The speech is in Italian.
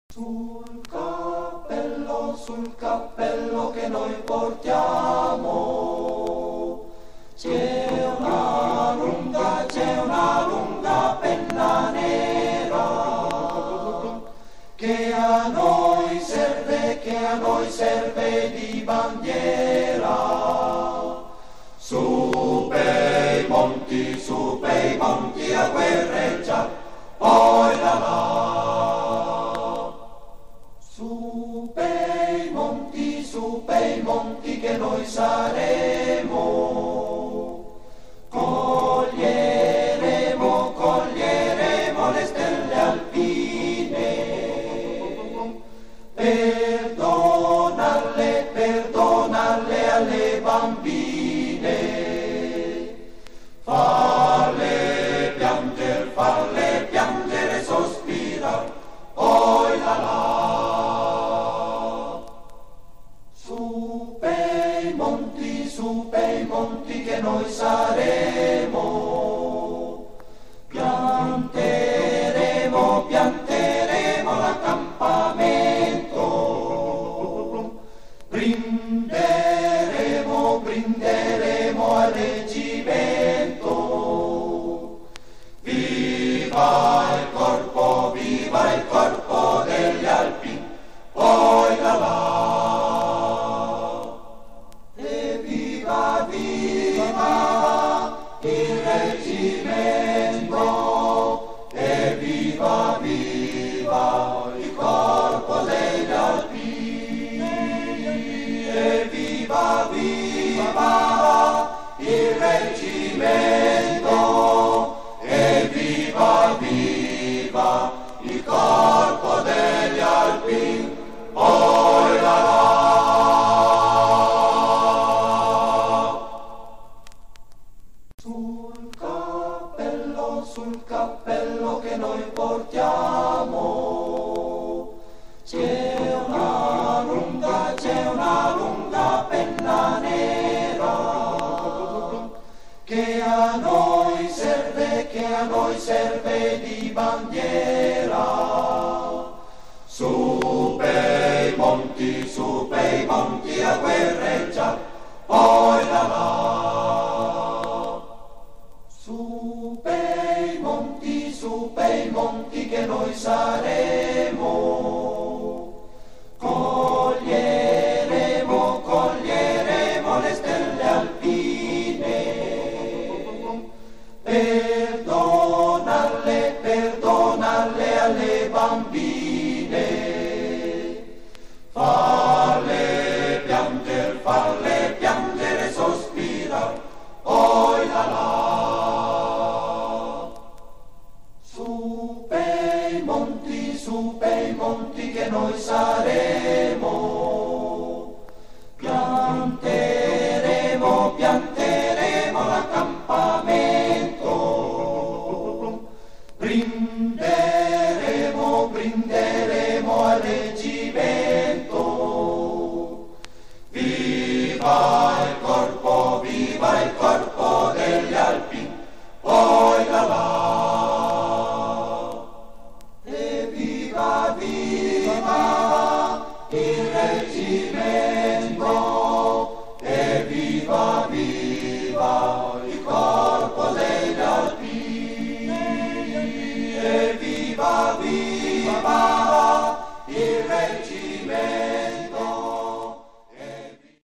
Sul cappello che noi portiamo, c'è una lunga penna nera che a noi serve di bandiera. Su bei monti a guerreggiar, poi là. Su bei monti che noi saremo, coglieremo le stelle alpine, perdonarle alle bambine, farle piangere, sospirar, poi là. Su bei monti che noi saremo, pianteremo l'accampamento, brinderemo al reggimento. Viva il corpo degli Alpini, poi là. Viva il reggimento e viva il corpo degli Alpini e viva il reggimento e viva il corpo degli Alpini. Poi là. Sul cappello che noi portiamo, c'è una lunga penna nera che a noi serve di bandiera. Su bei monti a guerreggiar, poi là. Su bei monti che noi saremo, coglieremo le stelle alpine, perdonarle alle bambine, farle piangere, sospirar, poi là. Su bei monti che noi saremo, pianteremo l'accampamento, brinderemo al reggimento. Viva il corpo degli Alpini, poi là. Viva